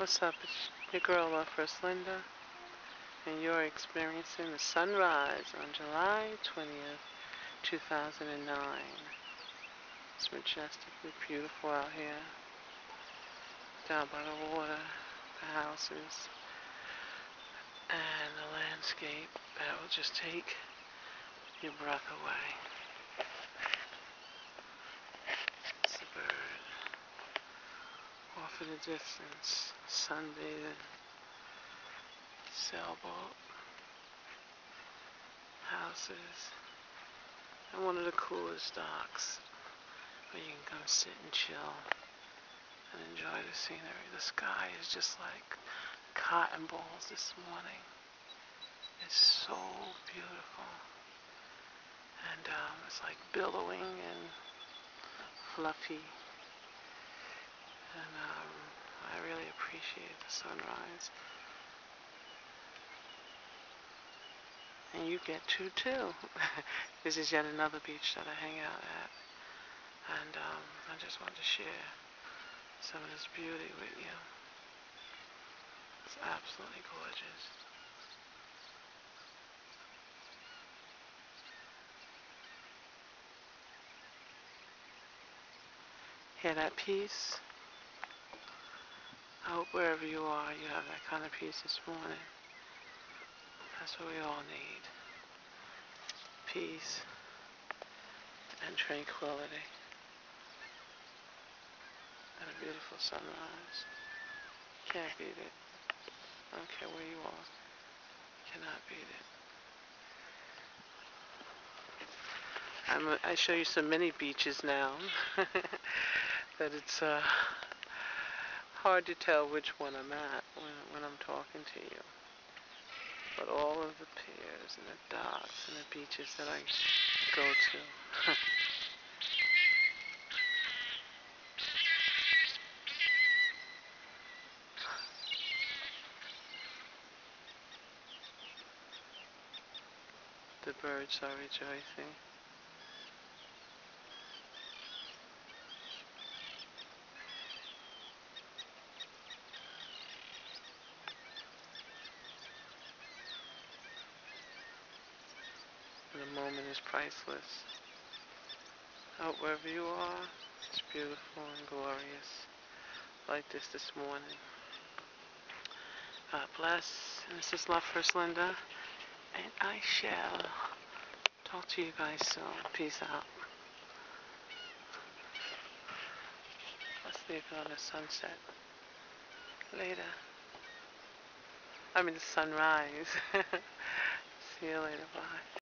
What's up? It's your girl, Lovefirstlinda, and you're experiencing the sunrise on July 20th, 2009. It's majestically beautiful out here, down by the water, the houses, and the landscape that will just take your breath away. It's a bird off in the distance, sunbathing, sailboat, houses, and one of the coolest docks where you can come sit and chill and enjoy the scenery. The sky is just like cotton balls this morning. It's so beautiful, and it's like billowing and fluffy, and I really appreciate the sunrise. And you get to too. This is yet another beach that I hang out at, and I just wanted to share some of this beauty with you. It's absolutely gorgeous. Hear that peace? I hope wherever you are, you have that kind of peace this morning. That's what we all need. Peace and tranquility. And a beautiful sunrise. You can't beat it. I don't care where you are. You cannot beat it. I show you some mini beaches now. That it's hard to tell which one I'm at when I'm talking to you. But all of the piers and the docks and the beaches that I go to. The birds are rejoicing. And the moment is priceless. I hope wherever you are, it's beautiful and glorious, like this morning. God bless. And this is Lovefirstlinda, and I shall talk to you guys soon. Peace out. Let's leave it on the sunset. Later. I mean the sunrise. See you later. Bye.